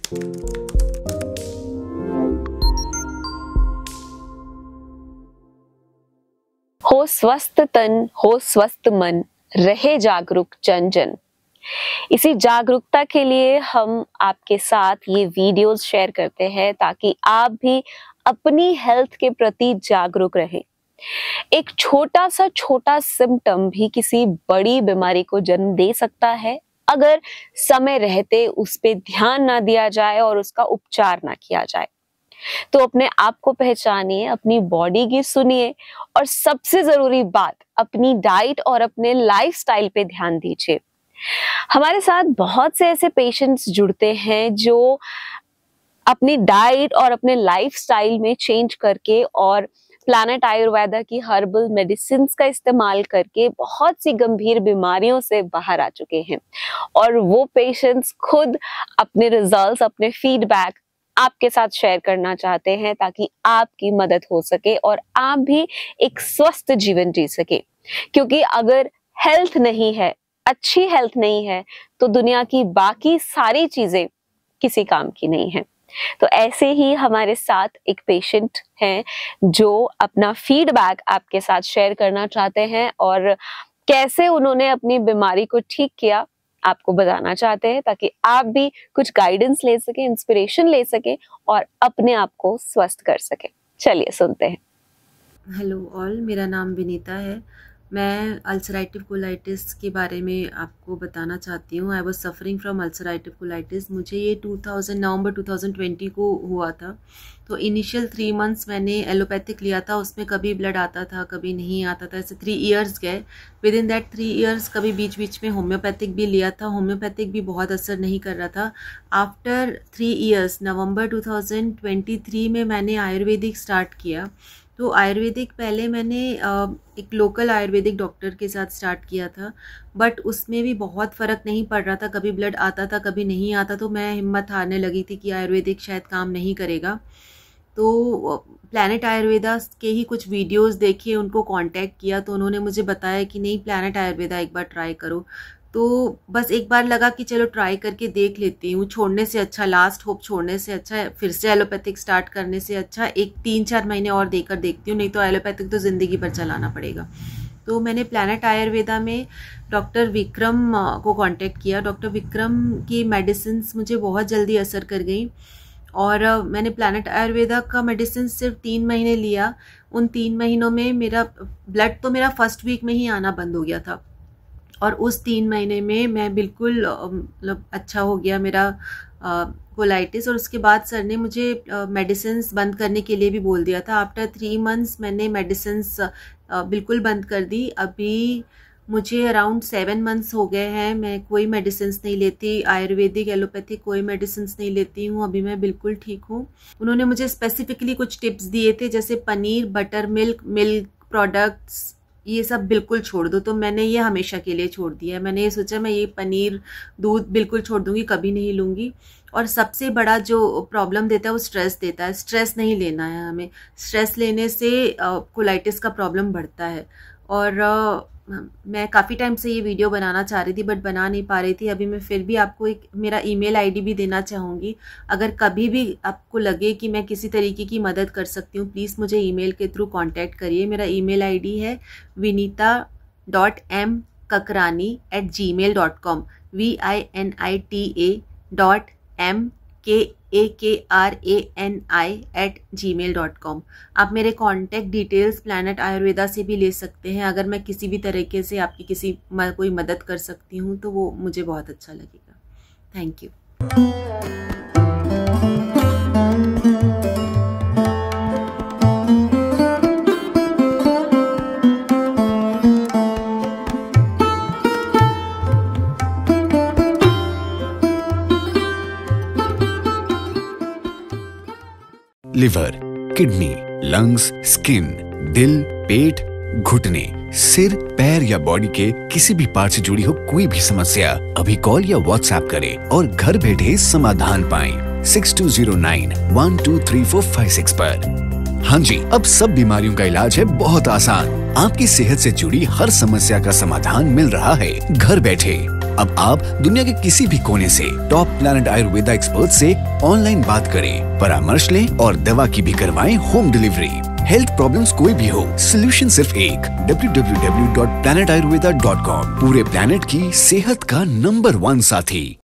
हो स्वस्थ तन, हो स्वस्थ मन, रहे जागरूक जन जन। इसी जागरूकता के लिए हम आपके साथ ये वीडियोस शेयर करते हैं ताकि आप भी अपनी हेल्थ के प्रति जागरूक रहें। एक छोटा सिम्टम भी किसी बड़ी बीमारी को जन्म दे सकता है अगर समय रहते उस पे ध्यान ना दिया जाए और उसका उपचार ना किया जाए। तो अपने आप को पहचानिए, अपनी बॉडी की सुनिए और सबसे जरूरी बात, अपनी डाइट और अपने लाइफस्टाइल पे ध्यान दीजिए। हमारे साथ बहुत से ऐसे पेशेंट्स जुड़ते हैं जो अपनी डाइट और अपने लाइफस्टाइल में चेंज करके और प्लैनेट आयुर्वेदा की हर्बल मेडिसिन का इस्तेमाल करके बहुत सी गंभीर बीमारियों से बाहर आ चुके हैं और वो पेशेंट्स खुद अपने रिजल्ट्स, अपने फीडबैक आपके साथ शेयर करना चाहते हैं ताकि आपकी मदद हो सके और आप भी एक स्वस्थ जीवन जी सके। क्योंकि अगर हेल्थ नहीं है, अच्छी हेल्थ नहीं है, तो दुनिया की बाकी सारी चीजें किसी काम की नहीं है। तो ऐसे ही हमारे साथ एक पेशेंट हैं जो अपना फीडबैक आपके साथ शेयर करना चाहते हैं और कैसे उन्होंने अपनी बीमारी को ठीक किया आपको बताना चाहते हैं ताकि आप भी कुछ गाइडेंस ले सके, इंस्पिरेशन ले सके और अपने आप को स्वस्थ कर सके। चलिए सुनते हैं। हेलो ऑल, मेरा नाम विनीता है। मैं अल्सरेटिव कोलाइटिस के बारे में आपको बताना चाहती हूँ। I was suffering from ulcerative colitis. मुझे ये नवंबर 2020 को हुआ था। तो इनिशियल 3 मंथ्स मैंने एलोपैथिक लिया था, उसमें कभी ब्लड आता था कभी नहीं आता था, ऐसे 3 इयर्स गए। विद इन दैट 3 इयर्स कभी बीच बीच में होम्योपैथिक भी लिया था, होम्योपैथिक भी बहुत असर नहीं कर रहा था। आफ्टर 3 इयर्स नवंबर 2023 में मैंने आयुर्वेदिक स्टार्ट किया। तो आयुर्वेदिक पहले मैंने एक लोकल आयुर्वेदिक डॉक्टर के साथ स्टार्ट किया था, बट उसमें भी बहुत फ़र्क नहीं पड़ रहा था। कभी ब्लड आता था कभी नहीं आता, तो मैं हिम्मत हारने लगी थी कि आयुर्वेदिक शायद काम नहीं करेगा। तो प्लैनेट आयुर्वेदा के ही कुछ वीडियोस देखे, उनको कांटेक्ट किया तो उन्होंने मुझे बताया कि नहीं, प्लैनेट आयुर्वेदा एक बार ट्राई करो। तो बस एक बार लगा कि चलो ट्राई करके देख लेती हूँ, छोड़ने से अच्छा, लास्ट होप छोड़ने से अच्छा, फिर से एलोपैथिक स्टार्ट करने से अच्छा एक 3-4 महीने और देकर देखती हूँ, नहीं तो एलोपैथिक तो ज़िंदगी भर चलाना पड़ेगा। तो मैंने प्लैनेट आयुर्वेदा में डॉक्टर विक्रम को कांटेक्ट किया। डॉक्टर विक्रम की मेडिसिन मुझे बहुत जल्दी असर कर गई और मैंने प्लैनेट आयुर्वेदा का मेडिसिन सिर्फ 3 महीने लिया। उन 3 महीनों में मेरा ब्लड तो मेरा फर्स्ट वीक में ही आना बंद हो गया था और उस 3 महीने में मैं बिल्कुल मतलब अच्छा हो गया मेरा कोलाइटिस। और उसके बाद सर ने मुझे मेडिसिन बंद करने के लिए भी बोल दिया था। आफ्टर 3 मंथ्स मैंने मेडिसिन बिल्कुल बंद कर दी। अभी मुझे अराउंड 7 मंथ्स हो गए हैं, मैं कोई मेडिसिन नहीं लेती, आयुर्वेदिक एलोपैथिक कोई मेडिसिन नहीं लेती हूँ। अभी मैं बिल्कुल ठीक हूँ। उन्होंने मुझे स्पेसिफिकली कुछ टिप्स दिए थे, जैसे पनीर, बटर मिल्क प्रोडक्ट्स, ये सब बिल्कुल छोड़ दो। तो मैंने ये हमेशा के लिए छोड़ दिया है। मैंने ये सोचा मैं ये पनीर, दूध बिल्कुल छोड़ दूंगी, कभी नहीं लूँगी। और सबसे बड़ा जो प्रॉब्लम देता है वो स्ट्रेस देता है। स्ट्रेस नहीं लेना है हमें। स्ट्रेस लेने से कोलाइटिस का प्रॉब्लम बढ़ता है। और मैं काफ़ी टाइम से ये वीडियो बनाना चाह रही थी बट बना नहीं पा रही थी। अभी मैं फिर भी आपको एक मेरा ईमेल आईडी भी देना चाहूँगी। अगर कभी भी आपको लगे कि मैं किसी तरीके की मदद कर सकती हूँ, प्लीज़ मुझे ईमेल के थ्रू कांटेक्ट करिए। मेरा ईमेल आईडी है vinita.mkakrani@gmail.com, vinita.mkakrani@gmail.com। आप मेरे कांटेक्ट डिटेल्स प्लैनेट आयुर्वेदा से भी ले सकते हैं। अगर मैं किसी भी तरीके से आपकी कोई मदद कर सकती हूँ तो वो मुझे बहुत अच्छा लगेगा। Thank you. Liver, kidney, lungs, skin, दिल, पेट, घुटने, सिर, पैर या बॉडी के किसी भी पार्ट से जुड़ी हो कोई भी समस्या, अभी कॉल या व्हाट्सएप करें और घर बैठे समाधान पाएं 6209123456 पर। हाँ जी, अब सब बीमारियों का इलाज है बहुत आसान। आपकी सेहत से जुड़ी हर समस्या का समाधान मिल रहा है घर बैठे। अब आप दुनिया के किसी भी कोने से टॉप प्लैनेट आयुर्वेदा एक्सपर्ट से ऑनलाइन बात करें, परामर्श लें और दवा की भी करवाएं होम डिलीवरी। हेल्थ प्रॉब्लम्स कोई भी हो, सोल्यूशन सिर्फ एक, www.planetayurveda.com। पूरे प्लैनेट की सेहत का नंबर 1 साथी।